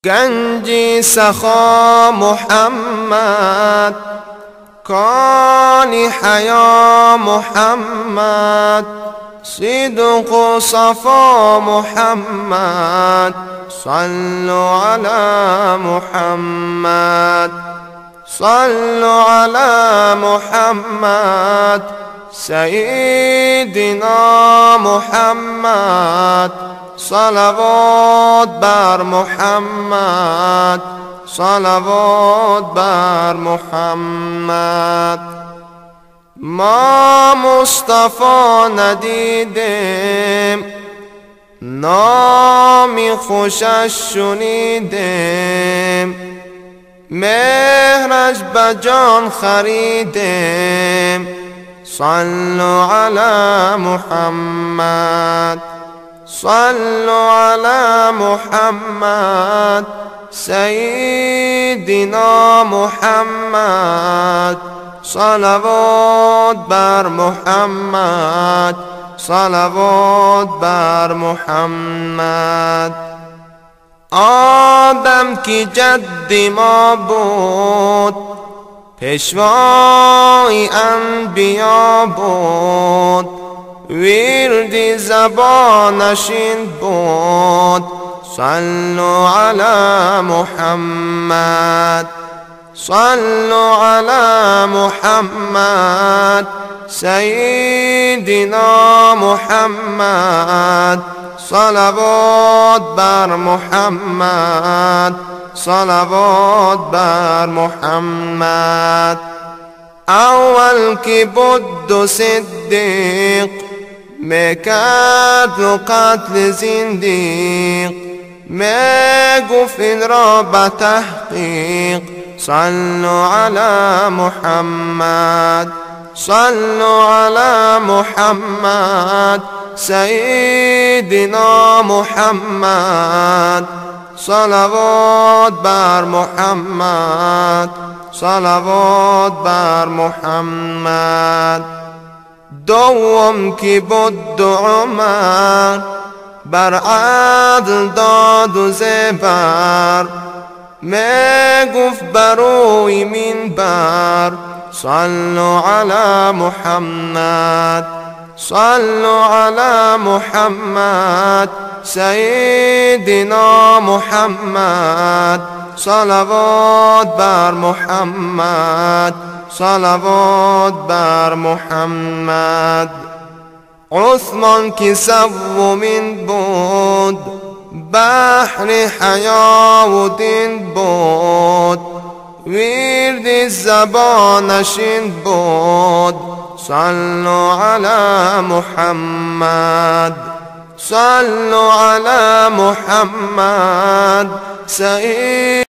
گنجی سخا محمد، کان حیا محمد، صدق و صفا محمد، صلوا على محمد، صلوا على محمد، سیدنا محمد، صلوات بر محمد، صلوات بر محمد. ما مصطفی ندیدیم، نامی خوشش شنیدیم، مهرش به جان خریدیم. صلوا علی محمد، صلوا علی محمد، سیدنا محمد، صلوات بر محمد، صلوات بر محمد. آدم کی جد ما بود، پیشوای انبیا بود، ورد زبانش این بود. صلوا علی محمد، صلوا علی محمد، سیدنا محمد، صلوات بر محمد، صلوات بر محمد. اول که بود صدیق، میکرد قتل زندیق، میگفت این را به تحقیق. صلوا علی محمد، صلوا علی محمد، سیدنا محمد، صلوات بر محمد، صلوات بر محمد. دوم که بود عمر، بر عدل داد و زبر، میگفت بروی منبر. صلوا علی محمد، صلوا علی محمد، سیدنا محمد، صلوات بر محمد، صلوات بر محمد. عثمان که سومین بود، بحر حیا و دین بود، ورد زبانش این بود. صلوا علی محمد، صلوا علی محمد، سعید